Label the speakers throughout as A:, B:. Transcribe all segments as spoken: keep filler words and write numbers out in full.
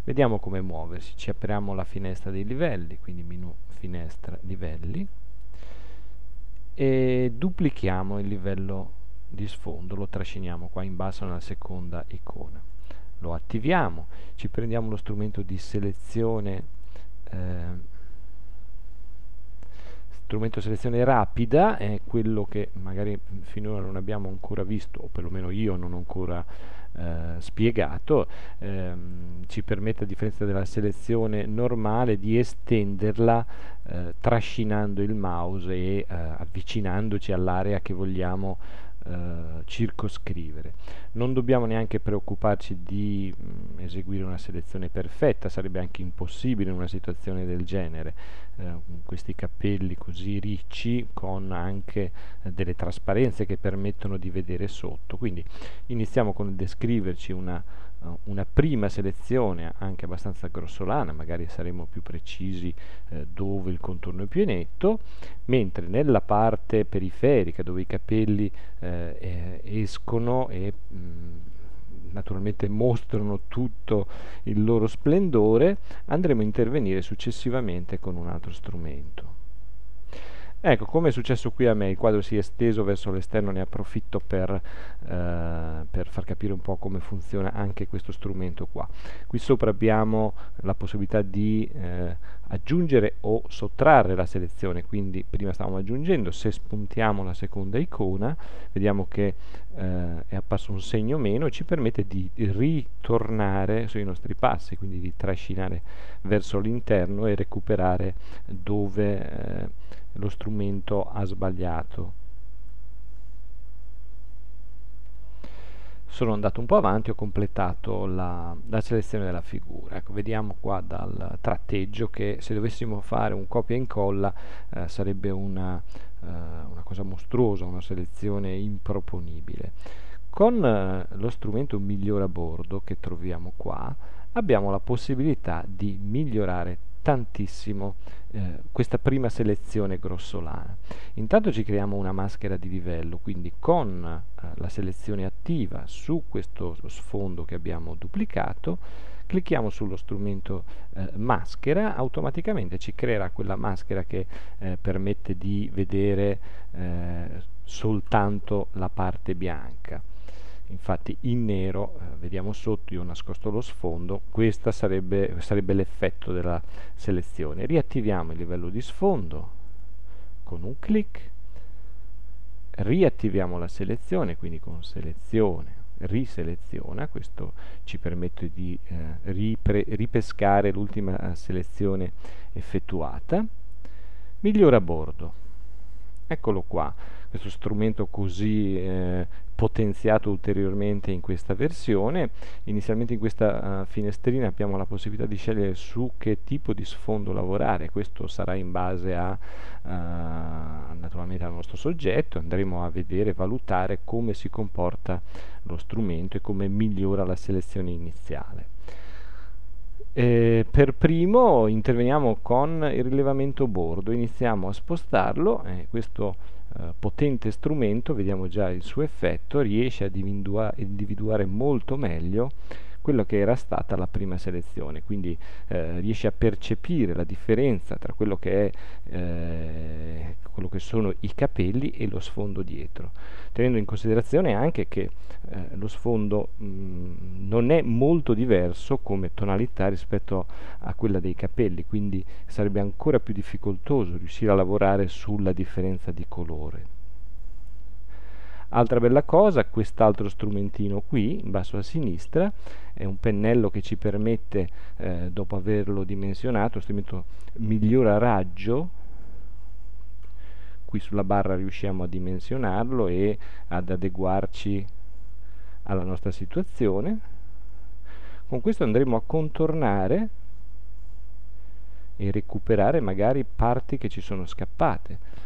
A: Vediamo come muoversi. Ci apriamo la finestra dei livelli, quindi menu finestra livelli, e duplichiamo il livello di sfondo, lo trasciniamo qua in basso nella seconda icona. Lo attiviamo, ci prendiamo lo strumento di selezione eh, strumento selezione rapida, è quello che magari finora non abbiamo ancora visto, o perlomeno io non ho ancora eh, spiegato. Ehm, ci permette, a differenza della selezione normale, di estenderla eh, trascinando il mouse e eh, avvicinandoci all'area che vogliamo Uh, circoscrivere. Non dobbiamo neanche preoccuparci di mh, eseguire una selezione perfetta, sarebbe anche impossibile in una situazione del genere. Uh, questi capelli così ricci, con anche uh, delle trasparenze che permettono di vedere sotto. Quindi iniziamo con il descriverci una, uh, una prima selezione anche abbastanza grossolana, magari saremo più precisi uh, dove il contorno è più netto, mentre nella parte periferica, dove i capelli eh, eh, escono e mh, naturalmente mostrano tutto il loro splendore, andremo a intervenire successivamente con un altro strumento. Ecco, come è successo qui a me, il quadro si è esteso verso l'esterno, ne approfitto per, eh, per far capire un po' come funziona anche questo strumento qua. Qui sopra abbiamo la possibilità di eh, aggiungere o sottrarre la selezione, quindi prima stavamo aggiungendo, se spuntiamo la seconda icona vediamo che eh, è apparso un segno meno e ci permette di ritornare sui nostri passi, quindi di trascinare verso l'interno e recuperare dove eh, lo strumento ha sbagliato. Sono andato un po' avanti, ho completato la, la selezione della figura. Ecco, vediamo qua dal tratteggio che se dovessimo fare un copia e incolla eh, sarebbe una, eh, una cosa mostruosa, una selezione improponibile. Con eh, lo strumento migliora bordo che troviamo qua abbiamo la possibilità di migliorare tantissimo eh, questa prima selezione grossolana. Intanto ci creiamo una maschera di livello, quindi con eh, la selezione attiva su questo sfondo che abbiamo duplicato, clicchiamo sullo strumento eh, maschera, automaticamente ci creerà quella maschera che eh, permette di vedere eh, soltanto la parte bianca. Infatti in nero, eh, vediamo sotto, io ho nascosto lo sfondo, questo sarebbe, sarebbe l'effetto della selezione. Riattiviamo il livello di sfondo con un clic, riattiviamo la selezione, quindi con selezione, riseleziona, questo ci permette di eh, ripre, ripescare l'ultima selezione effettuata, migliora bordo, eccolo qua, questo strumento così eh, potenziato ulteriormente in questa versione. Inizialmente in questa uh, finestrina abbiamo la possibilità di scegliere su che tipo di sfondo lavorare, questo sarà in base a uh, naturalmente al nostro soggetto, andremo a vedere, valutare come si comporta lo strumento e come migliora la selezione iniziale. Eh, per primo interveniamo con il rilevamento bordo, iniziamo a spostarlo, eh, questo Uh, potente strumento, vediamo già il suo effetto, riesce ad individua individuare molto meglio quello che era stata la prima selezione, quindi eh, riesce a percepire la differenza tra quello che, è, eh, quello che sono i capelli e lo sfondo dietro, tenendo in considerazione anche che eh, lo sfondo mh, non è molto diverso come tonalità rispetto a quella dei capelli, quindi sarebbe ancora più difficoltoso riuscire a lavorare sulla differenza di colore. Altra bella cosa, quest'altro strumentino qui, in basso a sinistra, è un pennello che ci permette, eh, dopo averlo dimensionato, lo strumento migliora raggio, qui sulla barra riusciamo a dimensionarlo e ad adeguarci alla nostra situazione. Con questo andremo a contornare e recuperare magari parti che ci sono scappate.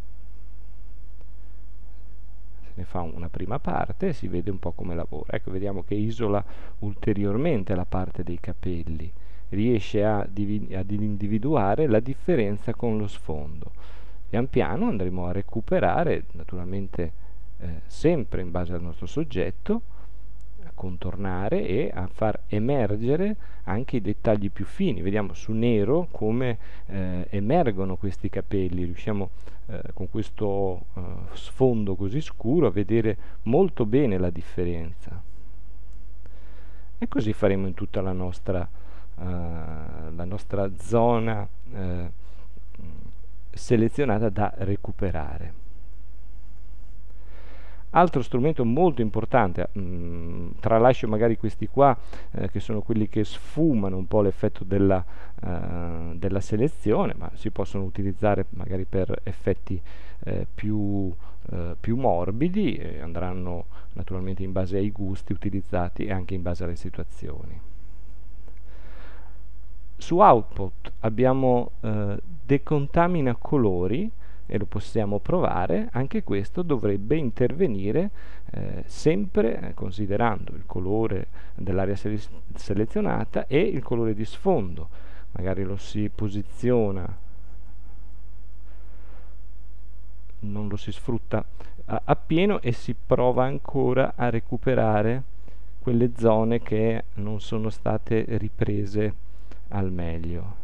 A: Ne fa una prima parte e si vede un po' come lavora. Ecco, vediamo che isola ulteriormente la parte dei capelli, riesce a ad individuare la differenza con lo sfondo. Pian piano andremo a recuperare, naturalmente eh, sempre in base al nostro soggetto, contornare e a far emergere anche i dettagli più fini. Vediamo su nero come eh, emergono questi capelli, riusciamo eh, con questo eh, sfondo così scuro a vedere molto bene la differenza. E così faremo in tutta la nostra, uh, la nostra zona uh, selezionata da recuperare. Altro strumento molto importante, mh, tralascio magari questi qua eh, che sono quelli che sfumano un po' l'effetto della, uh, della selezione, ma si possono utilizzare magari per effetti eh, più, eh, più morbidi, e andranno naturalmente in base ai gusti utilizzati e anche in base alle situazioni. Su Output abbiamo eh, decontamina colori e lo possiamo provare. Anche questo dovrebbe intervenire eh, sempre eh, considerando il colore dell'area sele selezionata e il colore di sfondo. Magari lo si posiziona, non lo si sfrutta a, appieno e si prova ancora a recuperare quelle zone che non sono state riprese al meglio.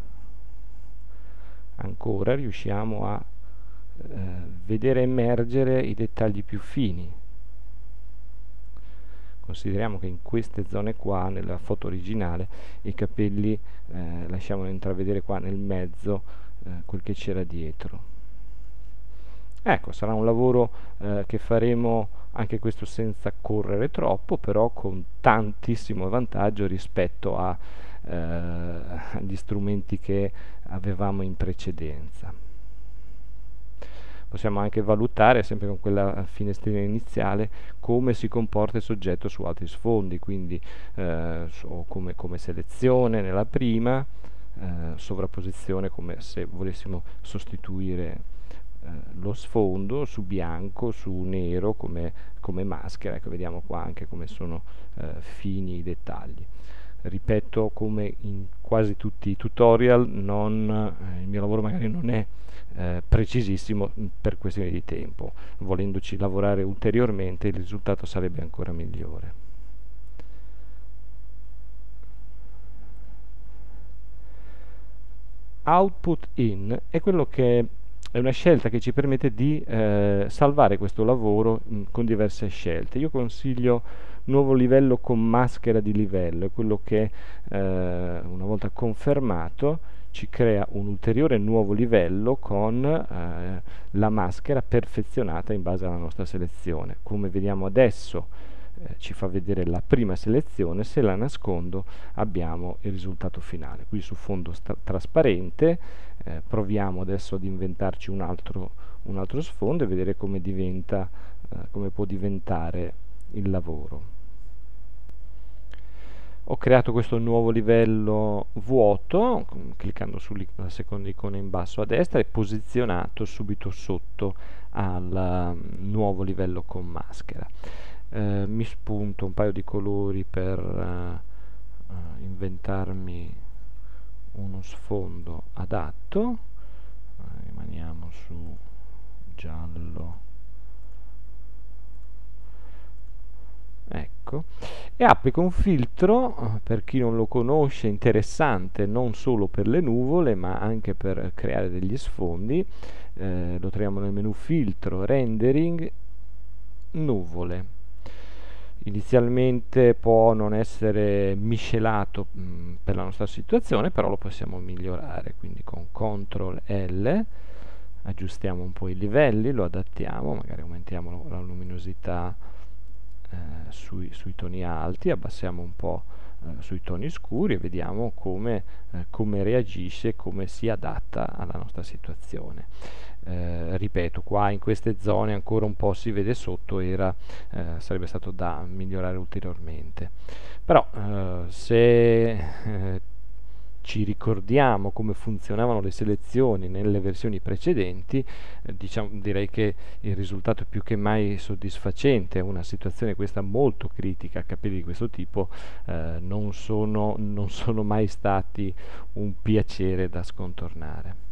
A: Ancora riusciamo a eh, vedere emergere i dettagli più fini. Consideriamo che in queste zone qua, nella foto originale, i capelli eh, lasciavano intravedere qua nel mezzo eh, quel che c'era dietro. Ecco, sarà un lavoro eh, che faremo anche questo senza correre troppo, però con tantissimo vantaggio rispetto a, eh, agli strumenti che avevamo in precedenza. Possiamo anche valutare, sempre con quella finestrina iniziale, come si comporta il soggetto su altri sfondi, quindi eh, so, come, come selezione nella prima, eh, sovrapposizione come se volessimo sostituire eh, lo sfondo su bianco, su nero come, come maschera. Ecco, vediamo qua anche come sono eh, fini i dettagli. Ripeto, come in quasi tutti i tutorial, non, eh, il mio lavoro magari non è eh, precisissimo per questioni di tempo. Volendoci lavorare ulteriormente, il risultato sarebbe ancora migliore. Output in è quello che è una scelta che ci permette di eh, salvare questo lavoro mh, con diverse scelte. Io consiglio nuovo livello con maschera di livello, è quello che eh, una volta confermato ci crea un ulteriore nuovo livello con eh, la maschera perfezionata in base alla nostra selezione. Come vediamo adesso eh, ci fa vedere la prima selezione, se la nascondo abbiamo il risultato finale. Qui su fondo trasparente eh, proviamo adesso ad inventarci un altro, un altro sfondo e vedere come diventa, eh, come può diventare il lavoro. Ho creato questo nuovo livello vuoto, cliccando sulla seconda icona in basso a destra, e posizionato subito sotto al um, nuovo livello con maschera. Eh, mi spunto un paio di colori per uh, uh, inventarmi uno sfondo adatto. Uh, rimaniamo su giallo. Ecco, e applico un filtro, per chi non lo conosce, interessante non solo per le nuvole ma anche per creare degli sfondi. Eh, lo troviamo nel menu filtro, rendering, nuvole. Inizialmente può non essere miscelato mh, per la nostra situazione, però lo possiamo migliorare, quindi con control L aggiustiamo un po' i livelli, lo adattiamo, magari aumentiamo la luminosità Eh, sui, sui toni alti, abbassiamo un po' eh, sui toni scuri e vediamo come, eh, come reagisce, come si adatta alla nostra situazione. Eh, ripeto, qua in queste zone ancora un po' si vede sotto, era, eh, sarebbe stato da migliorare ulteriormente, però eh, se eh, ci ricordiamo come funzionavano le selezioni nelle versioni precedenti, eh, diciamo, direi che il risultato è più che mai soddisfacente. È una situazione questa molto critica, capelli di questo tipo eh, non sono, non sono mai stati un piacere da scontornare.